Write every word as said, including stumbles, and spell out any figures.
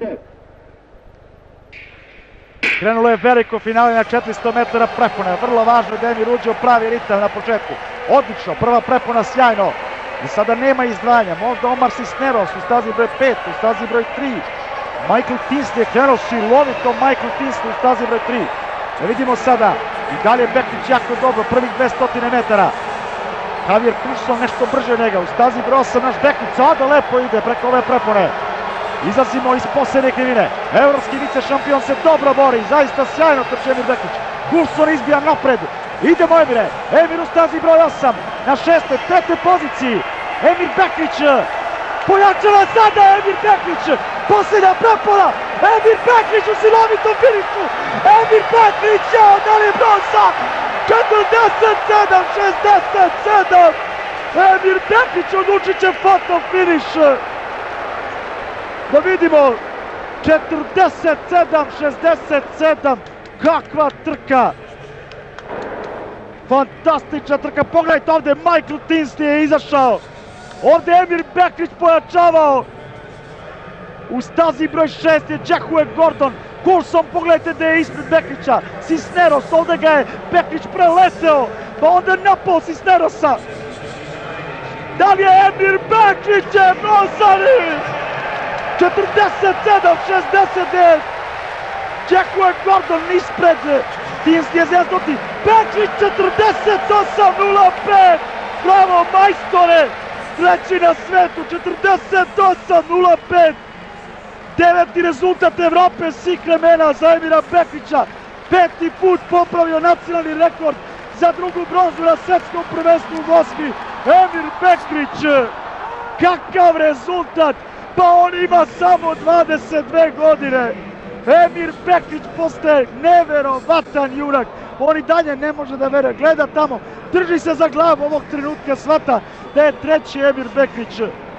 Krenulo je veliko finale na četiristo metara prepone. Vrlo važno da Emir uđe u pravi ritam na početku. Odlično, prva prepona sjajno. I sada nema izdvajanja. Možda Omar Cisneros u stazi broj pet, u stazi broj tri. Michael Tinsley je krenuo silovito, Michael Tinsley u stazi broj tri. Da vidimo sada, i dalje Beklić jako dobro, prvih dvesta metara. Javier Cruzon nešto brže njega, u stazi broj osam naš Beklić sada lepo ide preko ove prepone. Izlazimo iz posljednje krivine. Evropski vice šampion se dobro bori, zaista sjajno trči Emir Beklić. Coulson izbija napred. Idemo Emire, Emir u stazi broj osam, na šestoj, petoj poziciji. Emir Beklić, pojačava sada Emir Beklić, posljednja prepona. Emir Beklić u silovitom finišu. Emir Beklić, da li je bronza? četrdeset sedam šezdeset sedam. Emir Beklić odlučit će foto finiš. Da vidimo, četrdeset sedam šezdeset sedam, kakva trka! Fantastična trka, pogledajte ovdje, Michael Tinsley je izašao, ovdje Emir Beklić pojačavao, u stazi broj šest je Jacque Gordon, Coulson pogledajte da je ispred Beklića, Cisneros, ovdje ga je Beklić preleteo, pa onda napao Cisnerosa. Da li je Emir Beklić je bronzani? četrdeset sedam šezdeset devet, Jacque Gordon ispred, Tinsley je zeznuti, Beklić četrdeset osam nula pet, bravo majstore, treći na svetu, četrdeset osam nula pet, deveti rezultat Evrope svih vremena za Emira Beklića, peti put popravio nacionalni rekord za drugu bronzu na svetskom prvenstvu u Moskvi. Emir Beklić, kakav rezultat! Pa on ima samo dvadeset dve godine. Emir Beklić postaje neverovatan junak. On i dalje ne može da veruje. Gleda tamo, drži se za glavu ovog trenutka, shvata da je treći Emir Beklić.